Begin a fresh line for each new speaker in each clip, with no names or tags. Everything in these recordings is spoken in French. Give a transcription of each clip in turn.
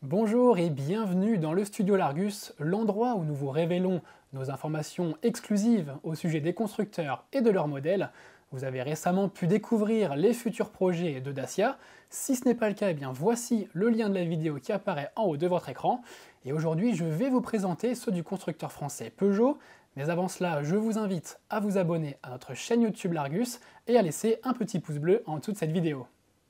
Bonjour et bienvenue dans le Studio Largus, l'endroit où nous vous révélons nos informations exclusives au sujet des constructeurs et de leurs modèles. Vous avez récemment pu découvrir les futurs projets de Dacia. Si ce n'est pas le cas, eh bien voici le lien de la vidéo qui apparaît en haut de votre écran. Et aujourd'hui, je vais vous présenter ceux du constructeur français Peugeot. Mais avant cela, je vous invite à vous abonner à notre chaîne YouTube Largus et à laisser un petit pouce bleu en dessous de cette vidéo.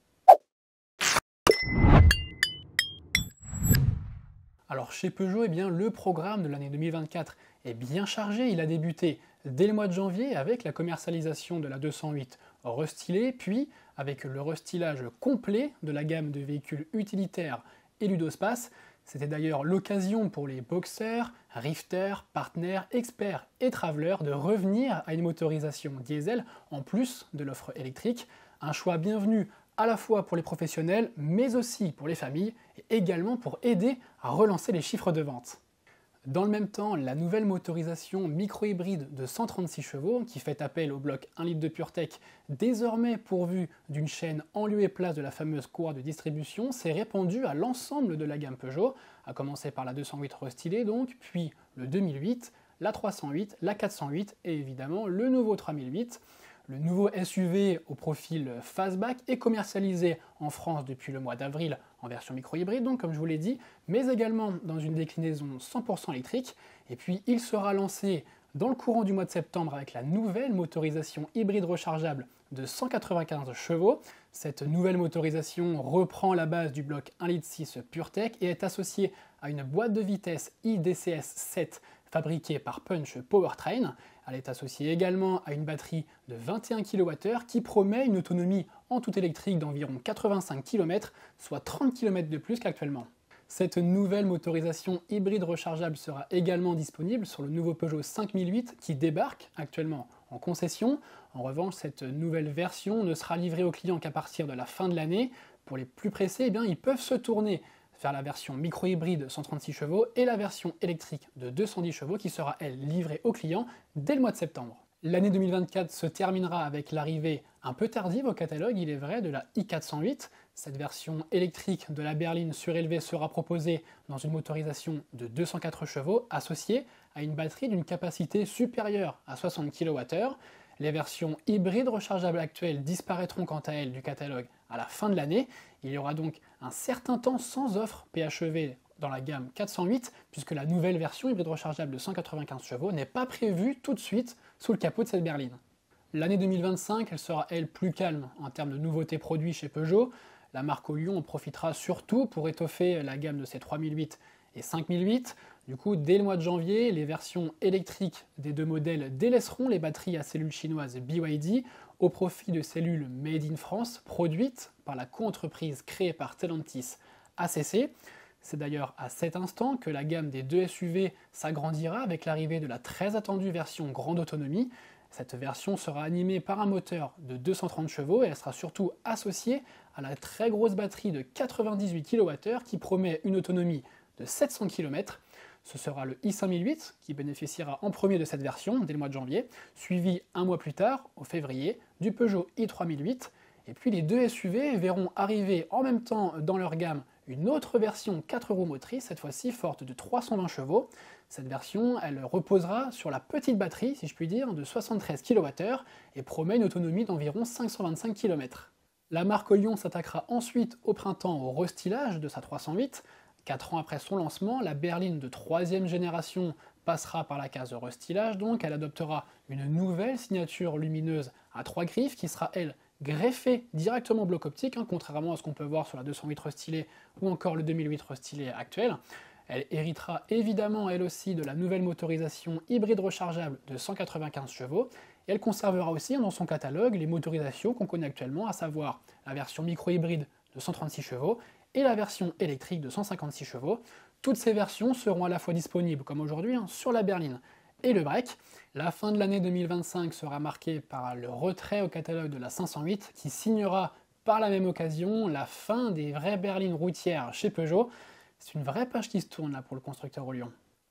Alors chez Peugeot, eh bien, le programme de l'année 2024 est bien chargé. Il a débuté dès le mois de janvier avec la commercialisation de la 208 restylée, puis avec le restylage complet de la gamme de véhicules utilitaires et Ludospace. C'était d'ailleurs l'occasion pour les Boxer, Rifter, Partner, Expert et Traveler de revenir à une motorisation diesel en plus de l'offre électrique. Un choix bienvenu à la fois pour les professionnels, mais aussi pour les familles, et également pour aider à relancer les chiffres de vente. Dans le même temps, la nouvelle motorisation micro-hybride de 136 chevaux, qui fait appel au bloc 1 litre de PureTech, désormais pourvu d'une chaîne en lieu et place de la fameuse courroie de distribution, s'est répandue à l'ensemble de la gamme Peugeot, à commencer par la 208 restylée donc, puis le 2008, la 308, la 408 et évidemment le nouveau 3008. Le nouveau SUV au profil fastback est commercialisé en France depuis le mois d'avril en version micro-hybride, donc comme je vous l'ai dit, mais également dans une déclinaison 100% électrique. Et puis il sera lancé dans le courant du mois de septembre avec la nouvelle motorisation hybride rechargeable de 195 chevaux. Cette nouvelle motorisation reprend la base du bloc 1,6 L PureTech et est associée à une boîte de vitesse iDCS 7 fabriquée par Punch Powertrain. Elle est associée également à une batterie de 21 kWh qui promet une autonomie en tout électrique d'environ 85 km, soit 30 km de plus qu'actuellement. Cette nouvelle motorisation hybride rechargeable sera également disponible sur le nouveau Peugeot 5008 qui débarque actuellement en concession. En revanche, cette nouvelle version ne sera livrée aux clients qu'à partir de la fin de l'année. Pour les plus pressés, eh bien, ils peuvent se tourner vers la version micro-hybride 136 chevaux et la version électrique de 210 chevaux qui sera, elle, livrée aux clients dès le mois de septembre. L'année 2024 se terminera avec l'arrivée un peu tardive au catalogue, il est vrai, de la i408. Cette version électrique de la berline surélevée sera proposée dans une motorisation de 204 chevaux associée à une batterie d'une capacité supérieure à 60 kWh. Les versions hybrides rechargeables actuelles disparaîtront quant à elles du catalogue à la fin de l'année. Il y aura donc un certain temps sans offre PHEV dans la gamme 408, puisque la nouvelle version hybride rechargeable de 195 chevaux n'est pas prévue tout de suite sous le capot de cette berline. L'année 2025, elle sera elle plus calme en termes de nouveautés produits chez Peugeot. La marque au Lyon en profitera surtout pour étoffer la gamme de ses 3008 et 5008. Du coup, dès le mois de janvier, les versions électriques des deux modèles délaisseront les batteries à cellules chinoises BYD au profit de cellules Made in France produites par la co-entreprise créée par Stellantis ACC. C'est d'ailleurs à cet instant que la gamme des deux SUV s'agrandira avec l'arrivée de la très attendue version grande autonomie. Cette version sera animée par un moteur de 230 chevaux et elle sera surtout associée à la très grosse batterie de 98 kWh qui promet une autonomie de 700 km. Ce sera le i5008 qui bénéficiera en premier de cette version dès le mois de janvier, suivi un mois plus tard, au février, du Peugeot i3008. Et puis les deux SUV verront arriver en même temps dans leur gamme une autre version 4 roues motrices, cette fois-ci forte de 320 chevaux. Cette version, elle reposera sur la petite batterie, si je puis dire, de 73 kWh et promet une autonomie d'environ 525 km. La marque Lyon s'attaquera ensuite au printemps au restylage de sa 308. 4 ans après son lancement, la berline de 3e génération passera par la case de restylage, donc elle adoptera une nouvelle signature lumineuse à 3 griffes qui sera, elle, greffée directement au bloc optique, contrairement à ce qu'on peut voir sur la 208 restylée ou encore le 2008 restylé actuel. Elle héritera évidemment elle aussi de la nouvelle motorisation hybride rechargeable de 195 chevaux et elle conservera aussi dans son catalogue les motorisations qu'on connaît actuellement, à savoir la version micro-hybride de 136 chevaux et la version électrique de 156 chevaux. Toutes ces versions seront à la fois disponibles, comme aujourd'hui, sur la berline et le break. La fin de l'année 2025 sera marquée par le retrait au catalogue de la 508 qui signera par la même occasion la fin des vraies berlines routières chez Peugeot. C'est une vraie page qui se tourne là pour le constructeur au Lyon.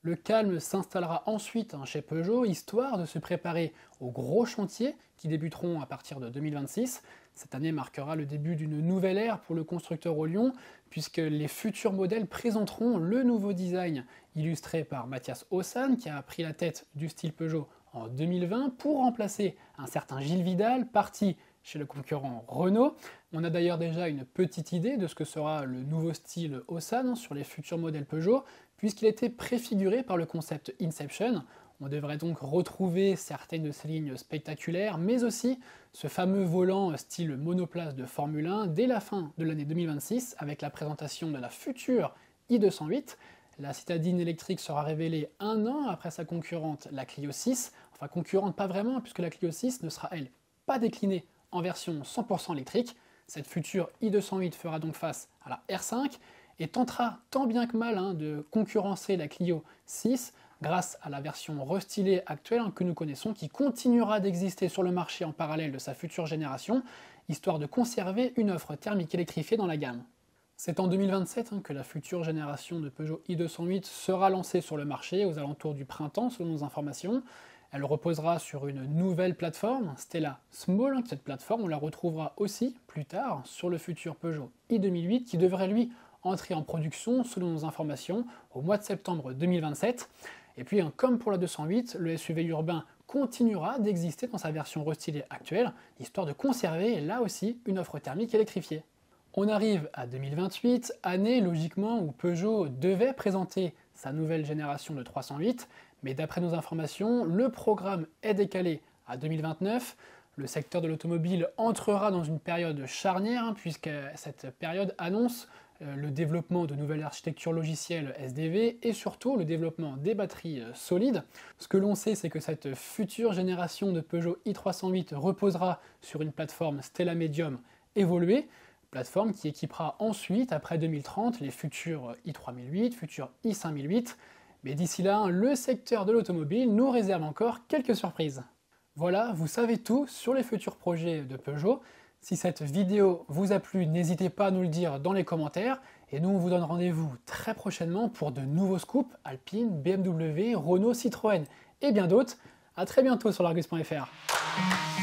Le calme s'installera ensuite chez Peugeot, histoire de se préparer aux gros chantiers qui débuteront à partir de 2026. Cette année marquera le début d'une nouvelle ère pour le constructeur au Lyon, puisque les futurs modèles présenteront le nouveau design illustré par Mathias Hossan, qui a pris la tête du style Peugeot en 2020 pour remplacer un certain Gilles Vidal, parti chez le concurrent Renault. On a d'ailleurs déjà une petite idée de ce que sera le nouveau style Hossan sur les futurs modèles Peugeot, puisqu'il a été préfiguré par le concept Inception. On devrait donc retrouver certaines de ces lignes spectaculaires, mais aussi ce fameux volant style monoplace de Formule 1 dès la fin de l'année 2026, avec la présentation de la future i208. La citadine électrique sera révélée un an après sa concurrente, la Clio 6. Enfin, concurrente pas vraiment, puisque la Clio 6 ne sera, elle, pas déclinée en version 100% électrique. Cette future i208 fera donc face à la R5 et tentera tant bien que mal de concurrencer la Clio 6 grâce à la version restylée actuelle que nous connaissons, qui continuera d'exister sur le marché en parallèle de sa future génération, histoire de conserver une offre thermique électrifiée dans la gamme. C'est en 2027 que la future génération de Peugeot i208 sera lancée sur le marché aux alentours du printemps selon nos informations. Elle reposera sur une nouvelle plateforme, Stella Small. Cette plateforme, on la retrouvera aussi plus tard sur le futur Peugeot i2008 qui devrait lui entrer en production selon nos informations au mois de septembre 2027. Et puis comme pour la 208, le SUV urbain continuera d'exister dans sa version restylée actuelle, histoire de conserver là aussi une offre thermique électrifiée. On arrive à 2028, année logiquement où Peugeot devait présenter sa nouvelle génération de 308, mais d'après nos informations, le programme est décalé à 2029. Le secteur de l'automobile entrera dans une période charnière, puisque cette période annonce le développement de nouvelles architectures logicielles SDV et surtout le développement des batteries solides. Ce que l'on sait, c'est que cette future génération de Peugeot i308 reposera sur une plateforme Stella Medium évoluée, plateforme qui équipera ensuite, après 2030, les futurs i3008, futurs i5008. Mais d'ici là, le secteur de l'automobile nous réserve encore quelques surprises. Voilà, vous savez tout sur les futurs projets de Peugeot. Si cette vidéo vous a plu, n'hésitez pas à nous le dire dans les commentaires. Et nous, on vous donne rendez-vous très prochainement pour de nouveaux scoops Alpine, BMW, Renault, Citroën et bien d'autres. A très bientôt sur l'Argus.fr.